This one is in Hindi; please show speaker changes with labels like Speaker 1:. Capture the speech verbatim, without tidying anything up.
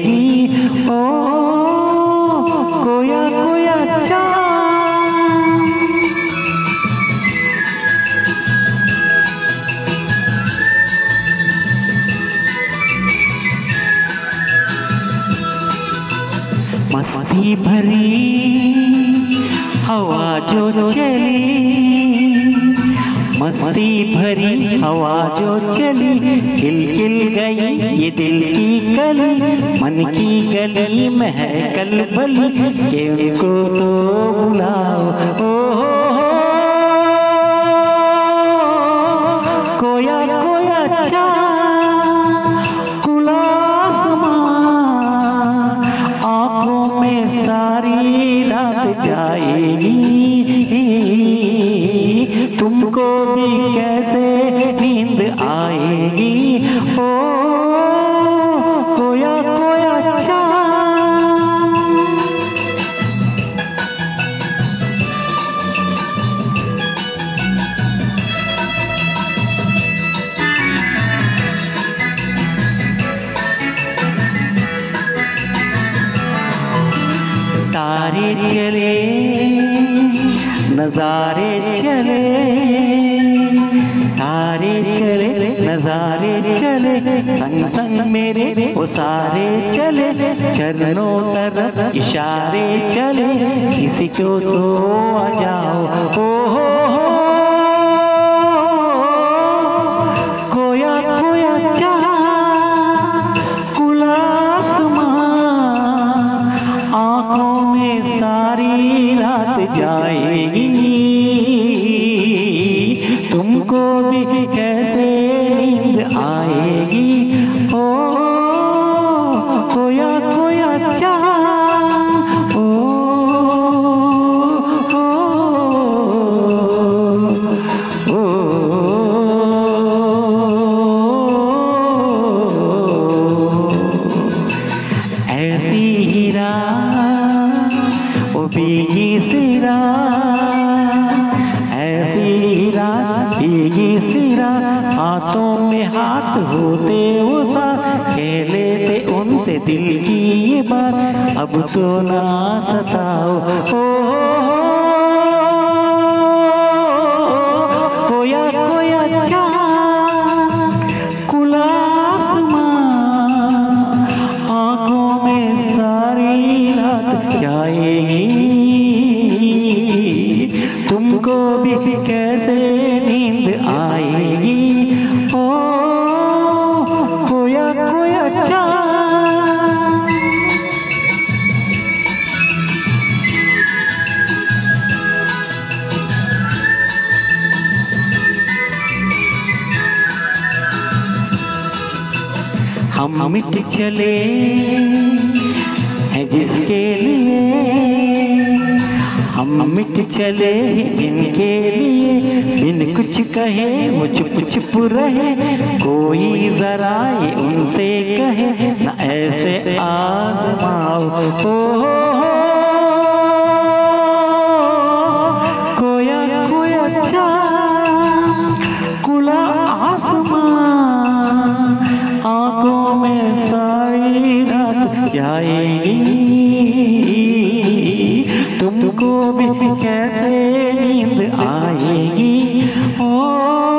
Speaker 1: जाएगी। ओ कोया कोया चांद, मस्ती भरी हवा जो चली, मस्ती भरी हवा जो चली, खिल खिल गई ये दिल की कली, मन की गली में है कलबली, के उनको तो बुलाओ। ओ कोया कोया चांद, खुला आसमां, आँखों में सारी रात जाएगी, तुमको भी कैसे नींद आएगी। ओ कोया कोया चांद, तारे चले नजारे चले, तारे चले नजारे चले, संग संग मेरे वो सारे चले, चरणों तरफ इशारे चले, किसी को तो आ जाओ। ओ हो हो कोया कोया चांद, खुला आसमां, आँखों में सारी रात जाएगी, तुमको भी कैसे नींद आएगी। ओ कोया कोया चांद, ओ ओ ओ ऐसी ही रात ओ भीगी सी रात, ऐसी रात भीगी सी रात, हाथों में हाथ होते वो साथ, कह लेते उनसे दिल की ये बात, अब तो ना सताओ। ओ कोया कोया चांद, खुला आसमां, आँखों में सारी रात जाएगी, तुमको भी कैसे नींद आएगी। ओ कोया कोया चांद, हम मिट चले हैं जिसके लिए, हम मिट चले जिनके लिए, बिन कुछ कहे वो चुप चुप रहे, कोई जरा ये उनसे कहे न ऐसे आजमाओ। ओ कोया कोया चांद, खुला आसमां, आँखों में सारी रात जाएगी, तुमको भी कैसे नींद आएगी। ओ